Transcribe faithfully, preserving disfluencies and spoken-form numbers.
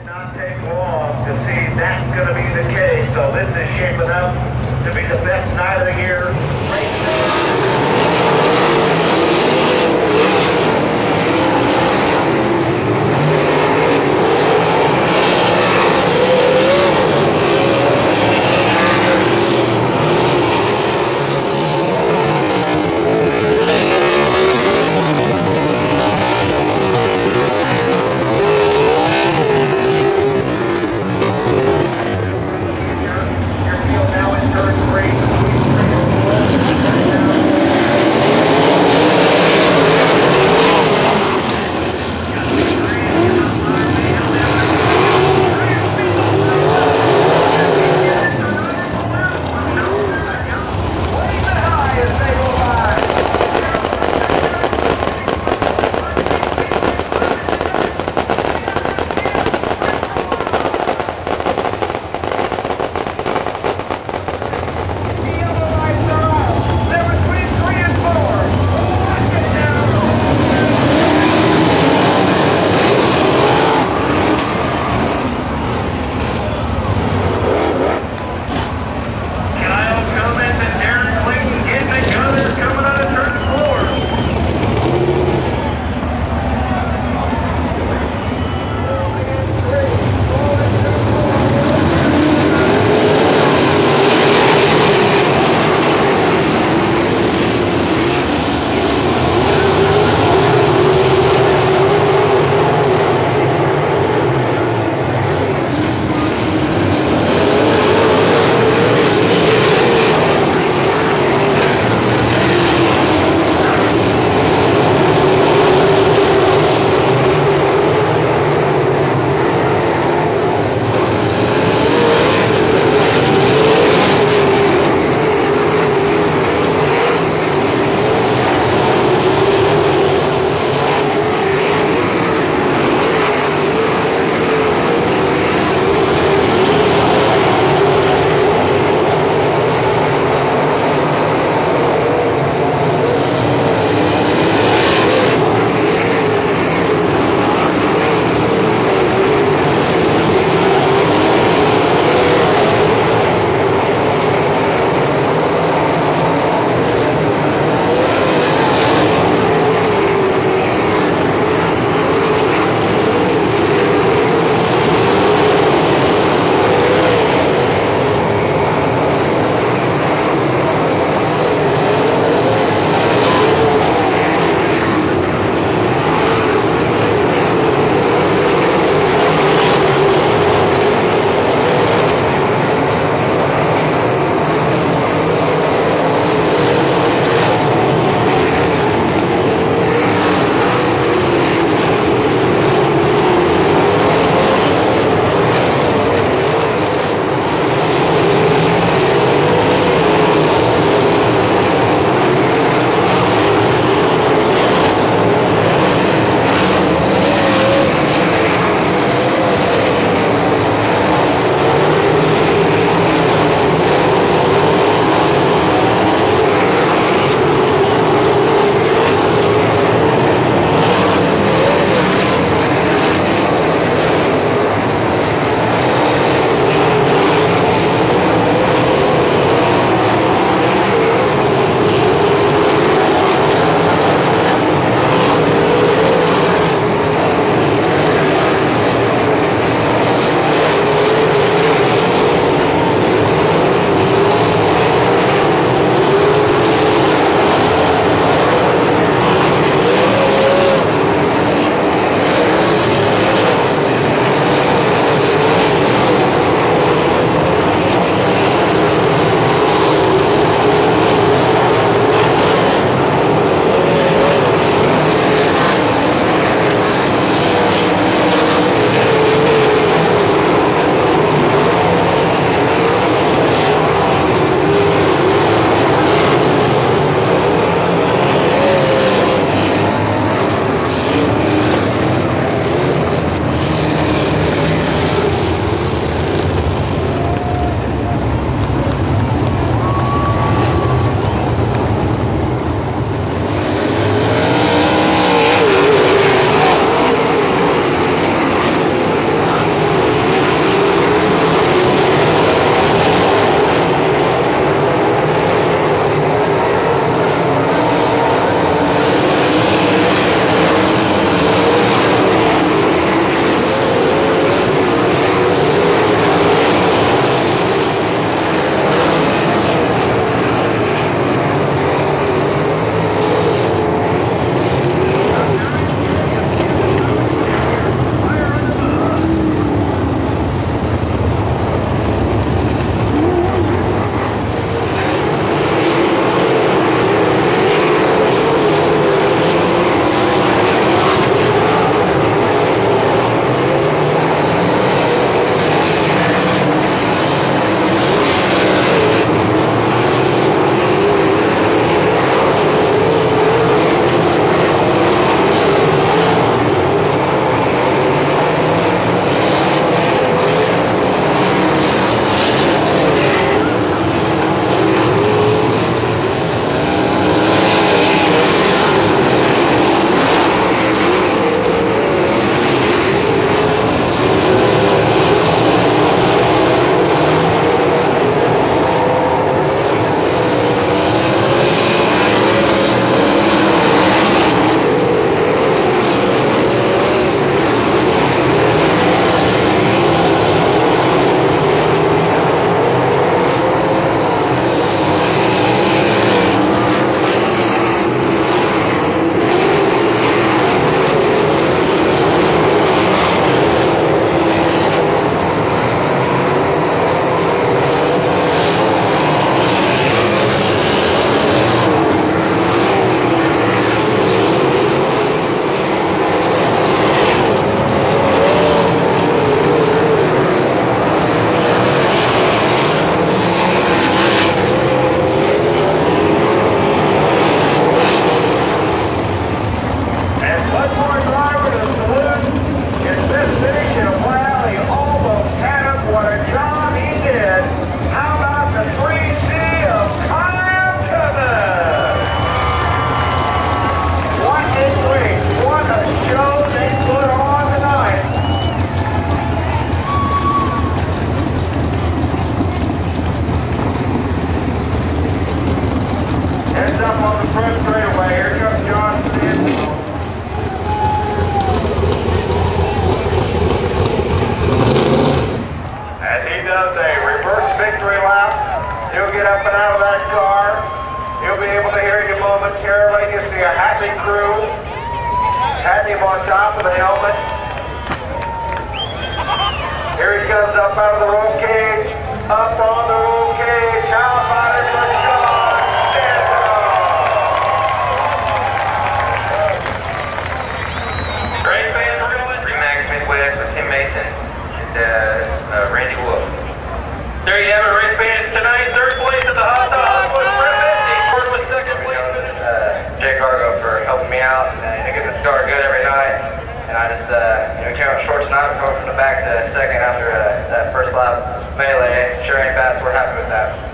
Not take long to see that's going to be the case. So this is shaping up to be the best night of the year. Your field now is turn three. stepping out of that car. You'll be able to hear you momentarily. You see a happy crew. Had him on top of the helmet. Here he comes up out of the roll cage. Up on the roll cage. How about it for Sean Stanton? Race fans, Remax Midwest with Tim Mason and uh, uh, Randy Wolf. There you have it, race fans. Tonight, third place at the Hot Dogs was Brett Bentley. Third was second place. Uh, Jay Gargo for helping me out and uh, getting the start good every night. And I just, uh, you know, came up short tonight, going from the back to second after uh, that first lap melee. Sure ain't fast, we're happy with that.